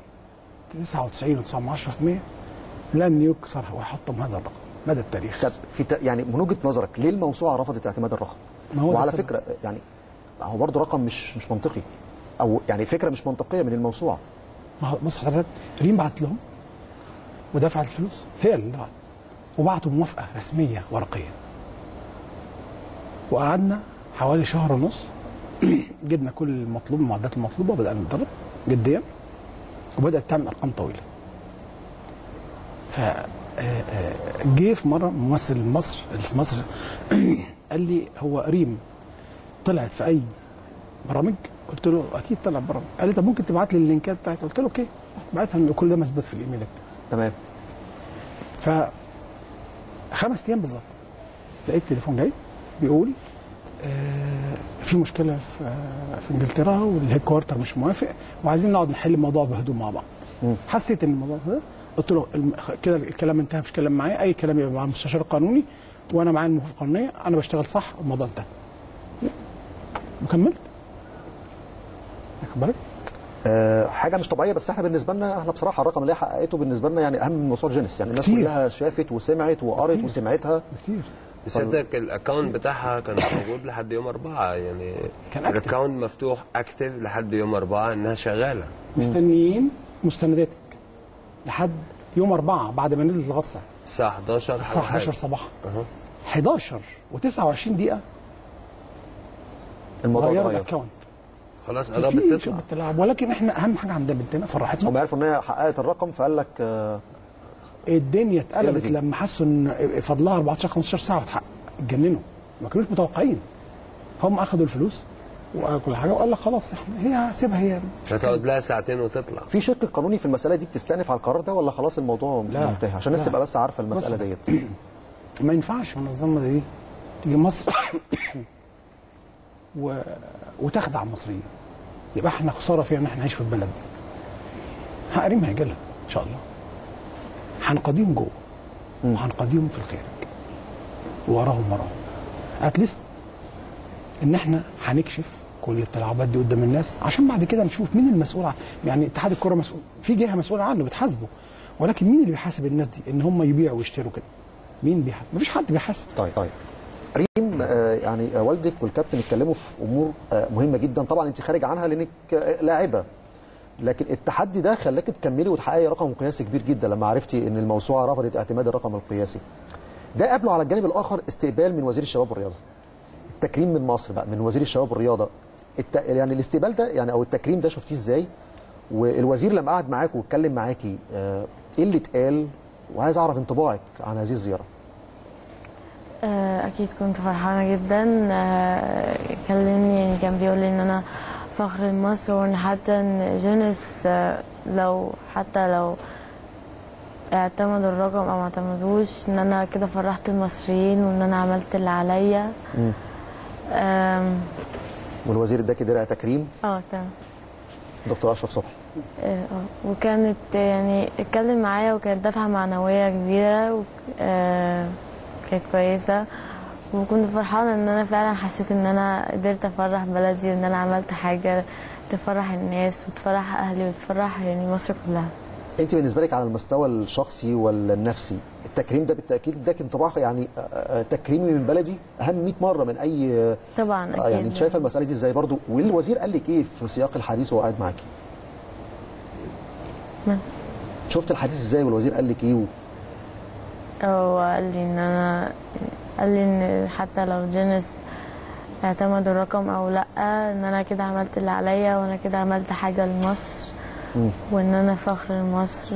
99.9% لن يكسر ويحطم هذا الرقم مدى التاريخ. طب يعني من وجهه نظرك ليه الموسوعه رفضت اعتماد الرقم؟ ما هو وعلى فكره يعني هو برضه رقم مش منطقي، او يعني فكره مش منطقيه من الموسوعه. ما هو بص حضرتك، ريم بعت لهم ودفعت الفلوس، هي اللي دفعت، وبعتوا موافقه رسميه ورقيه. وقعدنا حوالي شهر ونص جبنا كل المطلوب، المعدات المطلوبه، بدانا نتدرب جديا وبدات تعمل ارقام طويله. ف جه في مره ممثل مصر اللي في مصر قال لي هو ريم طلعت في اي برامج؟ قلت له اكيد طلع برامج. قال لي طب ممكن تبعت لي اللينكات بتاعتها؟ قلت له اوكي. بعتها، كل ده مثبت في الايميل. تمام. ف 5 ايام بالظبط لقيت تليفون جاي بيقول في مشكله في انجلترا والهيد كوارتر مش موافق وعايزين نقعد نحل الموضوع بهدوء مع بعض. حسيت ان الموضوع ده، قلت له كده الكلام انتهى، مفيش كلام معايا، اي كلام يبقى مع المستشار القانوني وانا معايا الموافقه القانونيه، انا بشتغل صح، الموضوع انتهى. وكملت. واخد بالك؟ حاجه مش طبيعيه، بس احنا بالنسبه لنا، احنا بصراحه الرقم اللي هي حققته بالنسبه لنا يعني اهم من موسوعه جينيس، يعني الناس كتير. كلها شافت وسمعت وقرت وسمعتها كتير. سيادتك الاكونت بتاعها كان موجود لحد يوم 4 يعني، كان الاكونت مفتوح اكتف لحد يوم 4 انها شغاله. مستنيين مستنداتك لحد يوم 4 بعد ما نزلت الغطسه الساعه 11 الساعه 11 صباحا. 11 و29 دقيقه الموضوع غيروا اتغير. الاكونت. خلاص في قربت تطلع. شبه التلاعب، ولكن احنا اهم حاجه عندنا بنتنا فرحتنا. هم عرفوا ان هي حققت الرقم فقال لك الدنيا اتقلبت يلا لما حسوا ان فضلها 14 15 ساعه وتحقق. اتجننوا، ما كانوش متوقعين. هم اخذوا الفلوس وكل حاجه وقال لك خلاص احنا هي سيبها هي. هتقعد لها ساعتين وتطلع. في شق قانوني في المساله دي بتستأنف على القرار ده ولا خلاص الموضوع لا. منتهي؟ عشان الناس لا. تبقى بس عارفه المساله بص. ديت. ما ينفعش منظمه دي تيجي مصر وتخدع المصريين، يبقى احنا خساره فيها ان احنا نعيش في البلد دي. هقريم هيجي لها ان شاء الله، هنقضيهم جوه وهنقضيهم في الخارج وراهم اتليست ان احنا هنكشف كل التلاعبات دي قدام الناس، عشان بعد كده نشوف مين المسؤول يعني اتحاد الكره مسؤول، في جهه مسؤوله عنه بتحاسبه، ولكن مين اللي بيحاسب الناس دي ان هم يبيعوا ويشتروا كده؟ مين بيحاسب؟ مفيش حد بيحاسب. طيب ريم، يعني والدك والكابتن اتكلموا في امور مهمه جدا، طبعا انت خارج عنها لانك لاعبه، لكن التحدي ده خلاك تكملي وتحققي رقم قياسي كبير جدا لما عرفتي ان الموسوعه رفضت اعتماد الرقم القياسي. ده قابله على الجانب الاخر استقبال من وزير الشباب والرياضه، التكريم من مصر بقى من وزير الشباب والرياضه. يعني الاستقبال ده يعني او التكريم ده شفتيه ازاي؟ والوزير لما قعد معاك واتكلم معاكي ايه اللي اتقال؟ وعايز اعرف انطباعك عن هذه الزياره. اكيد كنت فرحانه جدا. كلمني يعني كان بيقول لي ان انا فخر لمصر، وان حتى ان جينيس لو اعتمدوا الرقم او ما اعتمدوش ان انا كده فرحت المصريين وان انا عملت اللي عليا. والوزير اداكي درع تكريم؟ تمام. دكتور اشرف صبحي. وكانت يعني اتكلم معايا وكانت دفعه معنويه كبيره كانت كويسه، وكنت فرحانه ان انا فعلا حسيت ان انا قدرت افرح بلدي وان انا عملت حاجه تفرح الناس وتفرح اهلي وتفرح يعني مصر كلها. انت بالنسبه لك على المستوى الشخصي ولا النفسي التكريم ده بالتاكيد اداك انطباع يعني تكريمي من بلدي اهم 100 مره من اي طبعا اكيد. يعني انت شايفه المساله دي ازاي برضو؟ والوزير قال لك ايه في سياق الحديث وهو قاعد معاكي؟ شفت الحديث ازاي والوزير قال لك ايه؟ هو قال لي ان حتى لو جينيس اعتمدوا الرقم او لا، ان انا كده عملت اللي عليا وانا كده عملت حاجه لمصر وان انا فخر لمصر.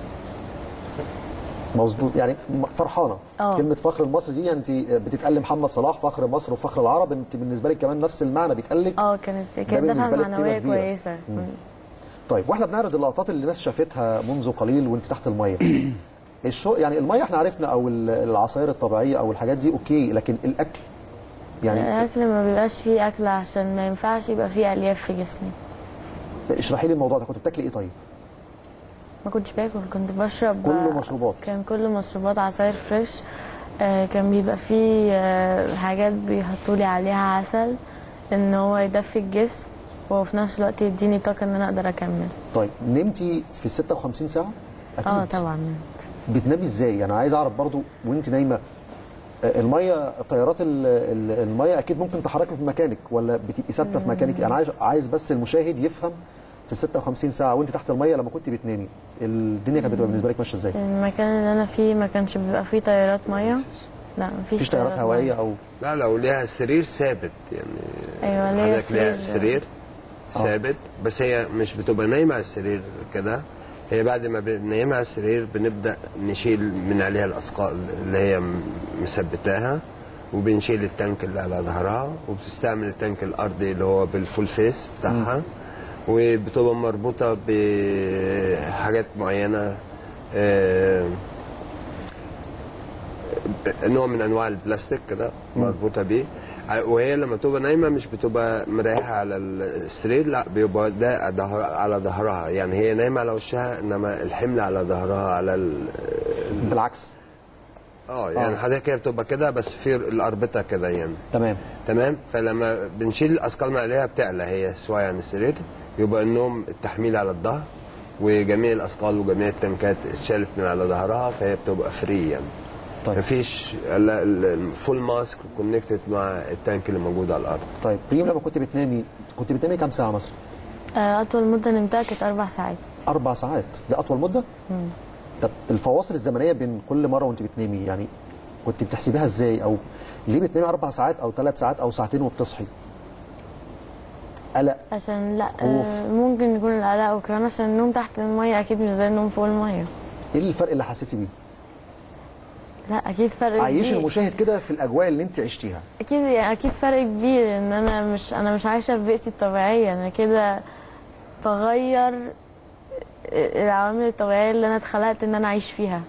مظبوط، يعني فرحانه. أوه. كلمه فخر لمصر دي يعني انت بتتقال محمد صلاح فخر مصر وفخر العرب، انت بالنسبه لك كمان نفس المعنى بيتقال لك؟ كانت دفعه معنويه كويسه. طيب واحنا بنعرض اللقطات اللي الناس شافتها منذ قليل وانت تحت الميه يعني الميه احنا عرفنا او العصاير الطبيعيه او الحاجات دي اوكي، لكن الاكل يعني الاكل ما بيبقاش فيه اكل عشان ما ينفعش يبقى فيه الياف في جسمي. اشرحي لي الموضوع ده، كنت بتاكلي ايه طيب؟ ما كنتش باكل، كنت بشرب كله مشروبات؟ كان كله مشروبات، عصاير فريش. كان بيبقى فيه حاجات بيحطوا لي عليها عسل ان هو يدفي الجسم وفي نفس الوقت يديني طاقه ان انا اقدر اكمل. طيب نمتي في 56 ساعه؟ اكيد. طبعا نمت. بتنامي ازاي؟ انا عايز اعرف برضو وانت نايمه الميه، تيارات الميه اكيد ممكن تحركك في مكانك ولا بتبقي ثابته في مكانك؟ انا عايز بس المشاهد يفهم في 56 ساعه وانت تحت الميه لما كنت بتنامي الدنيا كانت بتبقى بالنسبه لك ماشيه ازاي؟ المكان اللي انا فيه ما كانش بيبقى فيه تيارات ميه، لا مفيش تيارات هوائيه او لا، لو ليها سرير ثابت يعني. ايوه ليها حضرتك ليها سرير ثابت، بس هي مش بتبقى نايمه على السرير كده، هي بعد ما بننيمها على السرير بنبدا نشيل من عليها الاثقال اللي هي مثبتاها، وبنشيل التانك اللي على ظهرها، وبتستعمل التانك الارضي اللي هو بالفول فيس بتاعها، وبتبقى مربوطه بحاجات معينه، نوع من انواع البلاستيك كده مربوطه بيه، وهي لما تبقى نايمه مش بتبقى مريحه على السرير، لا بيبقى ده على ظهرها، يعني هي نايمه على وشها انما الحمل على ظهرها على بالعكس. يعني حضرتك هي بتبقى كده بس في الاربطه كده يعني. تمام. فلما بنشيل الاثقال من عليها بتعلى هي شويه عن السرير، يبقى النوم التحميل على الظهر وجميع الاثقال وجميع التنكات اتشالت من على ظهرها، فهي بتبقى فري يعني. طيب مفيش الفول ماسك كونكتد مع التانك اللي موجود على الارض. طيب ريم لما كنت بتنامي كام ساعه مثلا؟ اطول مده نمتها كانت 4 ساعات. 4 ساعات دي اطول مده؟ طب الفواصل الزمنيه بين كل مره وانت بتنامي يعني كنت بتحسبيها ازاي؟ او ليه بتنامي 4 ساعات او 3 ساعات او ساعتين وبتصحي؟ قلق؟ عشان لا ممكن يكون القلق، وكمان عشان النوم تحت الميه اكيد مش زي النوم فوق الميه. ايه الفرق اللي حسيتي بيه؟ لا اكيد فرق كبير. عيش المشاهد كده في الاجواء اللي انت عشتيها. اكيد فرق كبير، ان انا مش عايشه في بيئتي الطبيعيه، انا كده بغير العوامل الطبيعيه اللي انا اتخلقت ان انا اعيش فيها.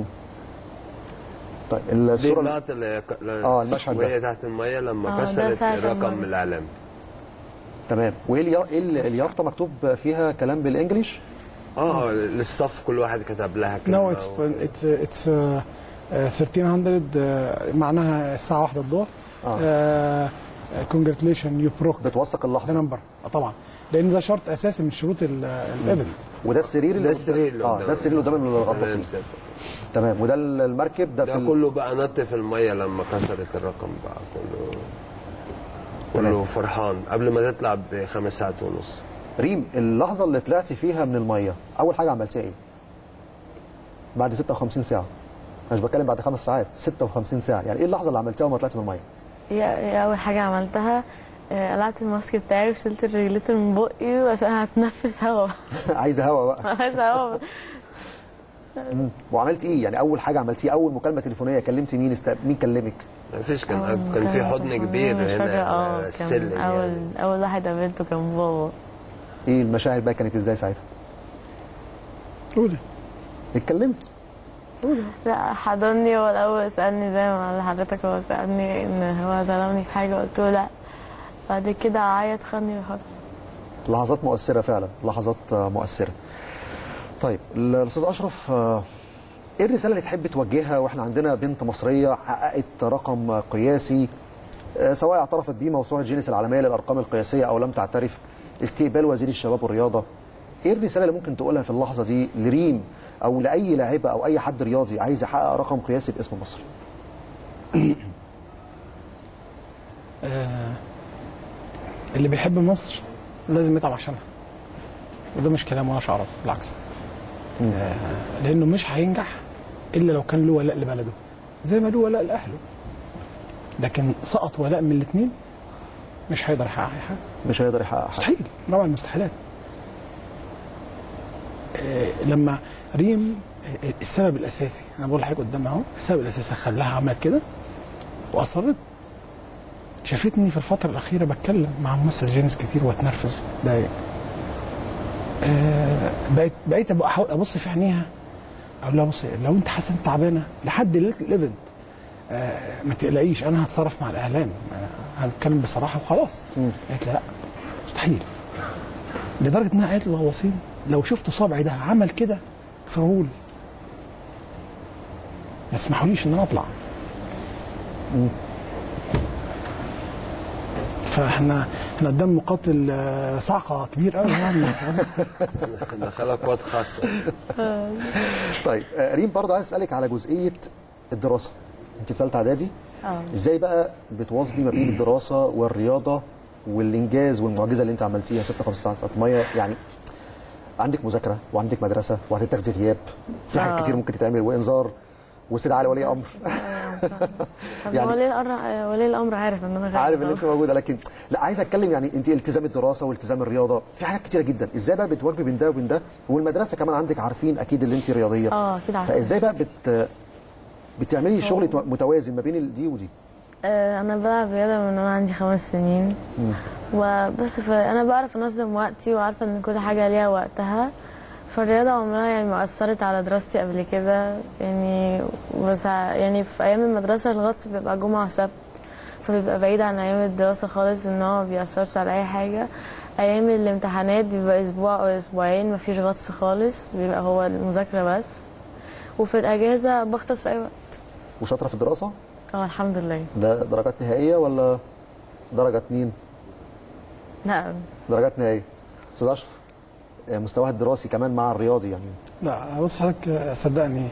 طيب الصوره دي اللي المشهد وهي تحت الميه لما كسرت الرقم من العلامه. تمام. وايه اليافطه مكتوب فيها كلام بالانجلش؟ الصف كل واحد كتب لها كلمه. اتس 1300 معناها الساعه 1 الظهر. كونجراتيليشن يو بروك. بتوثق اللحظه. ده نمبر طبعا، لان ده شرط اساسي من شروط الايفنت. وده السرير اللي ده السرير اللي قدام الغطاسين. تمام. وده المركب ده كله بقى نط في الميه لما كسرت الرقم بقى كله فرحان قبل ما تطلع ب5 ساعات ونص. ريم اللحظه اللي طلعتي فيها من الميه اول حاجه عملتيها ايه؟ بعد 56 ساعه. انا مش بتكلم بعد 5 ساعات، 56 ساعه، يعني ايه اللحظه اللي عملتيها وما طلعتي من الميه؟ هي اول حاجه عملتها قلعت الماسك بتاعي وشلت الرجليت من بقي عشان هتنفس هوا. عايزه هوا بقى. عايزه هوا. وعملتي ايه؟ يعني اول حاجه عملتيها اول مكالمه تليفونيه كلمتي مين؟ مين كلمك؟ مفيش، كان في حضن كبير هنا على السلم. اول واحد قابلته كان بابا. ايه المشاعر بقى كانت ازاي ساعتها؟ قولي. اتكلمت؟ لا حضني، هو الاول سالني زي ما قال لحضرتك، هو سالني ان هو ظلمني في حاجه، قلت له لا، بعد كده عيط خدني بالحضن. لحظات مؤثره فعلا، لحظات مؤثره. طيب الاستاذ اشرف، ايه الرساله اللي تحب توجهها واحنا عندنا بنت مصريه حققت رقم قياسي سواء اعترفت بيه موسوعه جينيس العالميه للارقام القياسيه او لم تعترف، استقبال وزير الشباب والرياضه؟ ايه الرساله اللي ممكن تقولها في اللحظه دي لريم او لاي لاعبه او اي حد رياضي عايز يحقق رقم قياسي باسم مصر؟ اللي بيحب مصر لازم يتعب عشانها، وده مش كلام ولا شعارات، بالعكس. لانه مش هينجح الا لو كان له ولاء لبلده زي ما له ولاء لاهله، لكن سقط ولاء من الاثنين مش هيقدر يحقق اي حاجه. مش هيقدر يحقق حاجه، مستحيل، رابع المستحيلات. لما ريم السبب الاساسي، انا بقول لحضرتك قدامها اهو، السبب الاساسي خلاها عملت كده واصرت. شافتني في الفتره الاخيره بتكلم مع ممثل جينيس كتير واتنرفز ضايق. بقيت ابص في عينيها اقول لها بصي، لو انت حاسه انت تعبانه لحد ليله الايفنت ما تقلقيش، انا هتصرف مع الاعلام، هنتكلم بصراحه وخلاص. قالت لا مستحيل، لدرجه انها قالت له وسيم لو شفت صابعي ده عمل كده تصرفوا لي، ما تسمحوليش ان انا اطلع. فاحنا قدام مقاتل صعقه كبير قوي يعني. دخلها قوات خاصه. طيب ريم برضه عايز اسالك على جزئيه الدراسه. انت في ثالثه اعدادي، ازاي بقى بتواظبي ما بين الدراسه والرياضه والانجاز والمعجزه اللي انت عملتيها 56 ساعه ميه؟ يعني عندك مذاكره وعندك مدرسه وهتتاخدي غياب، في حاجات كتير ممكن تتعمل، وانذار واستدعاء لولي امر. يعني ولي الامر عارف ان انا غايبه، عارف ان انت موجوده، لكن لا عايز اتكلم يعني انت التزام الدراسه والتزام الرياضه في حاجات كتيره جدا، ازاي بقى بتواجبي بين ده وبين ده؟ والمدرسه كمان عندك عارفين اكيد اللي انت رياضيه، اكيد عارفين. فازاي بقى بتعملي شغل متوازن ما بين دي ودي؟ انا بلعب رياضه من وانا عندي 5 سنين وبس، فانا بعرف انظم وقتي وعارفه ان كل حاجه ليها وقتها. فالرياضه عمرها يعني ما اثرت على دراستي قبل كده يعني، بس يعني في ايام المدرسه الغطس بيبقى جمعه وسبت، فبيبقى بعيد عن ايام الدراسه خالص، ان هو ما بيأثرش على اي حاجه. ايام الامتحانات بيبقى اسبوع او اسبوعين مفيش غطس خالص، بيبقى هو المذاكره بس. وفي الاجازه بغطس في اي وقت. وشاطره في الدراسه؟ الحمد لله. ده درجات نهائيه ولا درجه 2؟ لا درجات نهائيه. استاذ اشرف، مستواها الدراسي كمان مع الرياضي يعني؟ لا بص حضرتك صدقني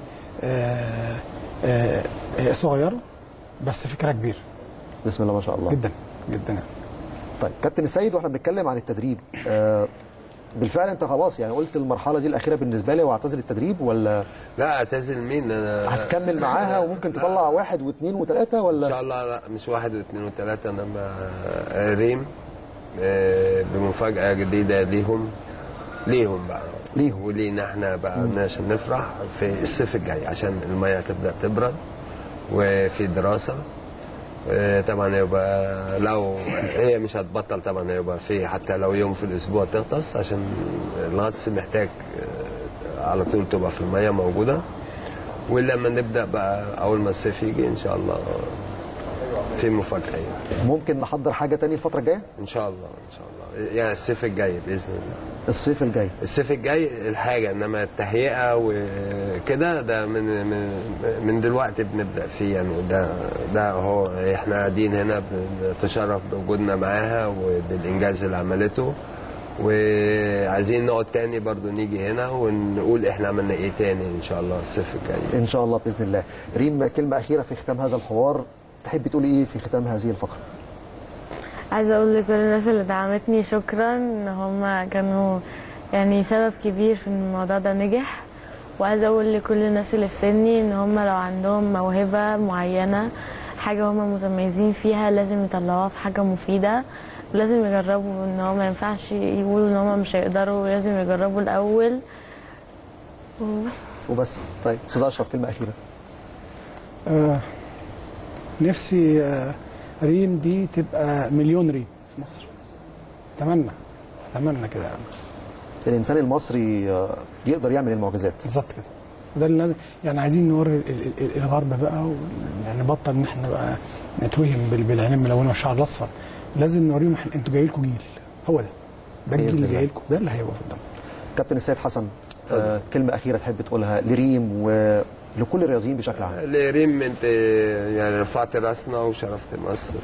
صغيره بس فكره كبيره. بسم الله ما شاء الله. جدا جدا. طيب كابتن السيد، واحنا بنتكلم عن التدريب، بالفعل انت خلاص يعني قلت المرحله دي الاخيره بالنسبه لي واعتزل التدريب ولا؟ لا اعتزل مين؟ انا هتكمل معاها وممكن تطلع 1 و2 و3 ولا؟ ان شاء الله. لا مش 1 و2 و3، انا مع ريم بمفاجاه جديده ليهم بقى، ولينا احنا بقى عشان نفرح في الصيف الجاي عشان الميه تبدا تبرد وفي دراسه. طبعا يبقى لو هي مش هتبطل طبعا، هيبقى في حتى لو يوم في الاسبوع تغطس، عشان الغطس محتاج على طول تبقى في الميه موجوده. ولما نبدا بقى اول ما الصيف يجي ان شاء الله في مفاجاه يعني. ممكن نحضر حاجه تاني الفتره الجايه؟ ان شاء الله ان شاء الله، يعني الصيف الجاي باذن الله. الصيف الجاي الحاجه، انما التهيئه وكده ده من دلوقتي بنبدا فيه يعني. ده هو احنا قاعدين هنا بنتشرف بوجودنا معاها وبالانجاز اللي عملته، وعايزين نقعد تاني برضو نيجي هنا ونقول احنا عملنا ايه تاني ان شاء الله الصيف الجاي ان شاء الله باذن الله. ريم، كلمه اخيره في ختام هذا الحوار، تحبي تقولي ايه في ختام هذه الفقره؟ عايزه اقول لكل الناس اللي دعمتني شكرا، ان هم كانوا يعني سبب كبير في ان الموضوع ده نجح. وعايزه اقول لكل الناس اللي في سني ان هم لو عندهم موهبه معينه، حاجه هم متميزين فيها، لازم يطلعوها في حاجه مفيده، ولازم يجربوا. ان هو ما ينفعش يقولوا ان هم مش هيقدروا، لازم يجربوا الاول وبس. طيب استاذ اشرف، كلمه اخيره. نفسي ريم دي تبقى مليون ريم في مصر. اتمنى كده يعني. الانسان المصري يقدر يعمل المعجزات. بالظبط كده. وده اللي لازم يعني، عايزين نوري الغرب بقى، يعني نبطل ان احنا بقى نتوهم بالعين الملونه والشعر الاصفر. لازم نوريهم انتوا جاي لكم جيل، هو ده الجيل اللي جاي لكم، ده اللي هيبقى في الدم. كابتن السيد حسن، كلمه اخيره تحب تقولها لريم ولكل الرياضيين بشكل عام؟ لريم، انت يعني رفعت راسنا وشرفت مصر،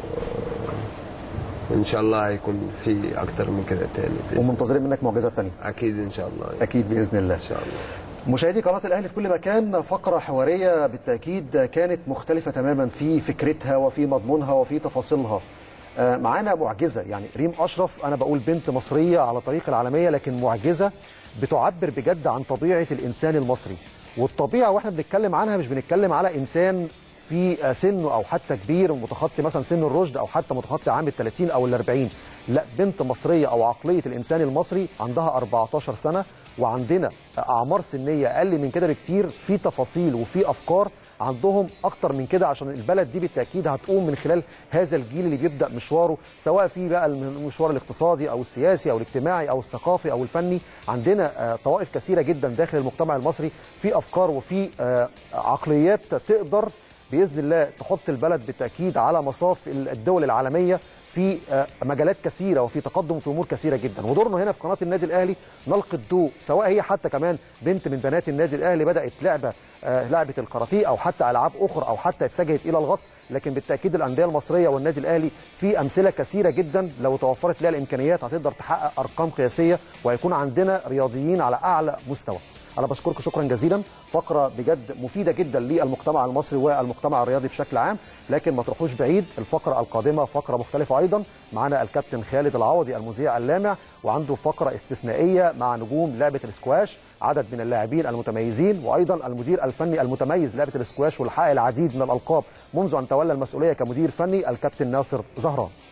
وان شاء الله هيكون في اكتر من كده تاني، ومنتظرين منك معجزات تانية اكيد ان شاء الله يعني. اكيد باذن الله ان شاء الله. مشاهدي قناه الاهلي في كل مكان، فقره حواريه بالتاكيد كانت مختلفه تماما في فكرتها وفي مضمونها وفي تفاصيلها. معانا معجزه، يعني ريم اشرف، انا بقول بنت مصريه على طريق العالميه، لكن معجزه بتعبر بجد عن طبيعه الانسان المصري. والطبيعه واحنا بنتكلم عنها مش بنتكلم على انسان في سنه او حتى كبير ومتخطي مثلا سن الرشد او حتى متخطي عام ال30 او ال40، لا، بنت مصريه او عقليه الانسان المصري عندها 14 سنه، وعندنا اعمار سنيه اقل من كده بكتير، في تفاصيل وفي افكار عندهم اكتر من كده، عشان البلد دي بالتاكيد هتقوم من خلال هذا الجيل اللي بيبدا مشواره، سواء في بقى المشوار الاقتصادي او السياسي او الاجتماعي او الثقافي او الفني. عندنا طوائف كثيره جدا داخل المجتمع المصري في افكار وفي عقليات تقدر باذن الله تحط البلد بالتاكيد على مصاف الدول العالميه في مجالات كثيره وفي تقدم في امور كثيره جدا. ودورنا هنا في قناه النادي الاهلي نلقي الضوء، سواء هي حتى كمان بنت من بنات النادي الاهلي بدات لعبه الكاراتيه او حتى العاب اخرى او حتى اتجهت الى الغطس، لكن بالتاكيد الانديه المصريه والنادي الاهلي في امثله كثيره جدا لو توفرت لها الامكانيات هتقدر تحقق ارقام قياسيه وهيكون عندنا رياضيين على اعلى مستوى. انا بشكركم شكرا جزيلا، فقره بجد مفيده جدا للمجتمع المصري والمجتمع الرياضي بشكل عام، لكن ما تروحوش بعيد، الفقره القادمه فقره مختلفه ايضا، معنا الكابتن خالد العوضي المذيع اللامع وعنده فقره استثنائيه مع نجوم لعبه الاسكواش، عدد من اللاعبين المتميزين، وايضا المدير الفني المتميز لعبه الاسكواش والحقق العديد من الالقاب منذ ان تولى المسؤوليه كمدير فني الكابتن ناصر زهران.